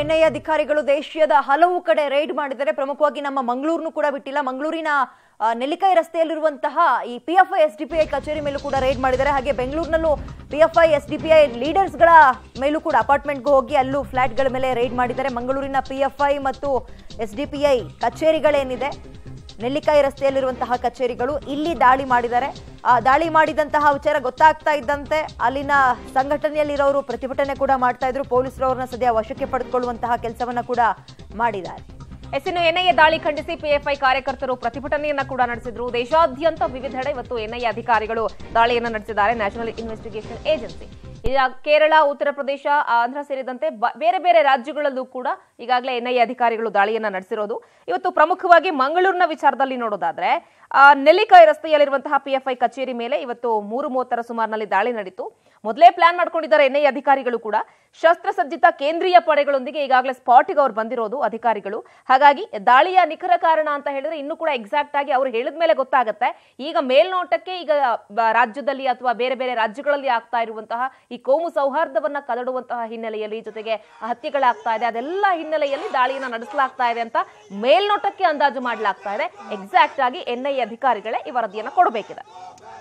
NIA ಅಧಿಕಾರಿಗಳು ದೇಶದ ಹಲವು ಕಡೆ ರೈಡ್ ಮಾಡಿದ್ದಾರೆ. ಪ್ರಮುಖವಾಗಿ ನಮ್ಮ ಮಂಗಳೂರನ್ನು ಕೂಡ ಬಿಟ್ಟಿಲ್ಲ. ಮಂಗಳೂರಿನ ನೆಲ್ಲಿಕಾಯಿ ರಸ್ತೆಯಲ್ಲಿರುವಂತಹ ಈ ಪಿಎಫ್ಐ ಎಸ್ಡಿಪಿಐ ಕಚೇರಿ ಮೇಲೂ ಕೂಡ ರೈಡ್ ಮಾಡಿದ್ದಾರೆ. ಹಾಗೆ ಬೆಂಗಳೂರಿನಲ್ಲೂ ಪಿಎಫ್ಐ ಎಸ್ಡಿಪಿಐ ಲೀಡರ್ಸ್ಗಳ ಮೇಲೂ ಕೂಡ ಅಪಾರ್ಟ್ಮೆಂಟ್ಗೆ ಹೋಗಿ ಅಲ್ಲೂ ಫ್ಲಾಟ್ಗಳ ಮೇಲೆ ರೈಡ್ ಮಾಡಿದ್ದಾರೆ. ಮಂಗಳೂರಿನ ಪಿಎಫ್ಐ ಮತ್ತು ಎಸ್ಡಿಪಿಐ ಕಚೇರಿಗಳೇನಿದೆ, ನೆಲ್ಲಿಕಾಯಿ ರಸ್ತೆಯಲ್ಲಿರುವಂತಹ ಕಚೇರಿಗಳು, ಇಲ್ಲಿ ದಾಳಿ ಮಾಡಿದ್ದಾರೆ. ದಾಳಿ ಮಾಡಿದಂತಹ ವಿಚಾರ ಗೊತ್ತಾಗ್ತಾ ಇದ್ದಂತೆ ಅಲ್ಲಿನ ಸಂಘಟನೆಯಲ್ಲಿರೋರು ಪ್ರತಿಭಟನೆ ಕೂಡ ಮಾಡ್ತಾ ಇದ್ರು. ಪೊಲೀಸರು ಅವ್ರನ್ನ ಸದ್ಯ ವಶಕ್ಕೆ ಪಡೆದುಕೊಳ್ಳುವಂತಹ ಕೆಲಸವನ್ನ ಕೂಡ ಮಾಡಿದ್ದಾರೆ. ಇನ್ನು ಎನ್ಐಎ ದಾಳಿ ಖಂಡಿಸಿ ಪಿಎಫ್ಐ ಕಾರ್ಯಕರ್ತರು ಪ್ರತಿಭಟನೆಯನ್ನ ಕೂಡ ನಡೆಸಿದ್ರು. ದೇಶಾದ್ಯಂತ ವಿವಿಧೆಡೆ ಇವತ್ತು ಎನ್ಐಎ ಅಧಿಕಾರಿಗಳು ದಾಳಿಯನ್ನು ನಡೆಸಿದ್ದಾರೆ. National investigation agency Kerala, Uttar Pradesh, Andhra ಸೇರಿದಂತೆ ಬೇರೆ ಬೇರೆ ರಾಜ್ಯಗಳಲ್ಲೂ ಕೂಡ ಈಗಾಗಲೇ ಎನ್ಐಎ ಅಧಿಕಾರಿಗಳು ದಾಳಿಯನ್ನ ನಡೆಸಿರೋದು. ಇವತ್ತು ಪ್ರಮುಖವಾಗಿ ಮಂಗಳೂರಿನ ವಿಚಾರದಲ್ಲಿ ನೋಡೋದಾದ್ರೆ, ನೆಲ್ಲಿಕಾಯಿ ರಸ್ತೆಯಲ್ಲಿರುವಂತಹ ಪಿಎಫ್ಐ ಕಚೇರಿ ಮೇಲೆ ಇವತ್ತು 3:30 ಸುಮಾರಿನಲ್ಲಿ ದಾಳಿ ನಡೀತು. ಮೊದಲೇ ಪ್ಲಾನ್ ಮಾಡ್ಕೊಂಡಿದ್ದಾರೆ ಎನ್ಐಎ ಅಧಿಕಾರಿಗಳು ಕೂಡ. ಶಸ್ತ್ರಸಜ್ಜಿತ ಕೇಂದ್ರೀಯ ಪಡೆಗಳೊಂದಿಗೆ ಈಗಾಗಲೇ ಸ್ಪಾಟ್ಗೆ ಅವ್ರು ಬಂದಿರೋದು ಅಧಿಕಾರಿಗಳು. ಹಾಗಾಗಿ ದಾಳಿಯ ನಿಖರ ಕಾರಣ ಅಂತ ಹೇಳಿದ್ರೆ ಇನ್ನೂ ಕೂಡ ಎಕ್ಸಾಕ್ಟ್ ಆಗಿ ಅವ್ರು ಹೇಳಿದ ಮೇಲೆ ಗೊತ್ತಾಗುತ್ತೆ. ಈಗ ಮೇಲ್ನೋಟಕ್ಕೆ ಈಗ ರಾಜ್ಯದಲ್ಲಿ ಅಥವಾ ಬೇರೆ ಬೇರೆ ರಾಜ್ಯಗಳಲ್ಲಿ ಆಗ್ತಾ ಇರುವಂತಹ ಈ ಕೋಮು ಸೌಹಾರ್ದವನ್ನ ಕದಡುವಂತಹ ಹಿನ್ನೆಲೆಯಲ್ಲಿ, ಜೊತೆಗೆ ಹತ್ಯೆಗಳಾಗ್ತಾ ಇದೆ, ಅದೆಲ್ಲ ಹಿನ್ನೆಲೆಯಲ್ಲಿ ದಾಳಿಯನ್ನ ನಡೆಸಲಾಗ್ತಾ ಇದೆ ಅಂತ ಮೇಲ್ನೋಟಕ್ಕೆ ಅಂದಾಜು ಮಾಡಲಾಗ್ತಾ ಇದೆ. ಎಕ್ಸಾಕ್ಟ್ ಆಗಿ ಎನ್ಐಎ ಅಧಿಕಾರಿಗಳೇ ಈ ವರದಿಯನ್ನ ಕೊಡಬೇಕಿದೆ.